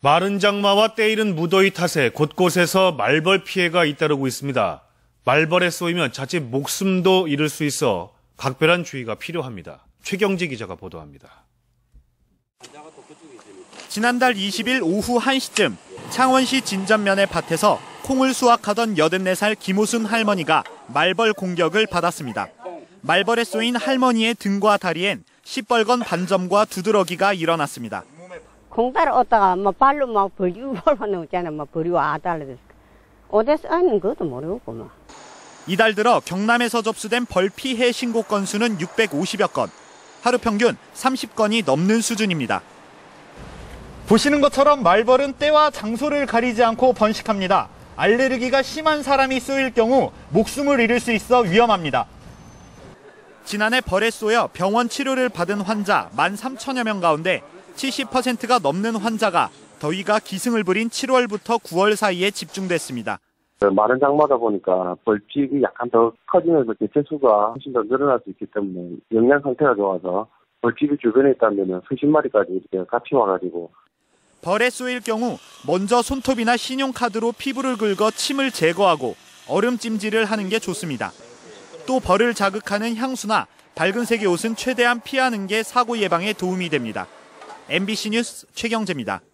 마른 장마와 때이른 무더위 탓에 곳곳에서 말벌 피해가 잇따르고 있습니다. 말벌에 쏘이면 자칫 목숨도 잃을 수 있어 각별한 주의가 필요합니다. 최경지 기자가 보도합니다. 지난달 20일 오후 1시쯤 창원시 진전면의 밭에서 콩을 수확하던 84살 김호순 할머니가 말벌 공격을 받았습니다. 말벌에 쏘인 할머니의 등과 다리엔 시뻘건 반점과 두드러기가 일어났습니다. 콩 따라 오다가 발로 막 버리고 올라오잖아. 버리고 아달라졌어. 어디서 아는 것도 모르고 막. 이달 들어 경남에서 접수된 벌 피해 신고 건수는 650여 건. 하루 평균 30건이 넘는 수준입니다. 보시는 것처럼 말벌은 때와 장소를 가리지 않고 번식합니다. 알레르기가 심한 사람이 쏘일 경우 목숨을 잃을 수 있어 위험합니다. 지난해 벌에 쏘여 병원 치료를 받은 환자 13,000여 명 가운데 70%가 넘는 환자가 더위가 기승을 부린 7월부터 9월 사이에 집중됐습니다. 마른 장마다 보니까 벌집이 약간 더 커지면서 개체수가 훨씬 더 늘어날 수 있기 때문에 영양 상태가 좋아서 벌집이 주변에 있다면 수십 마리까지 이렇게 같이 와가지고. 벌에 쏘일 경우 먼저 손톱이나 신용카드로 피부를 긁어 침을 제거하고 얼음찜질을 하는 게 좋습니다. 또 벌을 자극하는 향수나 밝은 색의 옷은 최대한 피하는 게 사고 예방에 도움이 됩니다. MBC 뉴스 최경재입니다.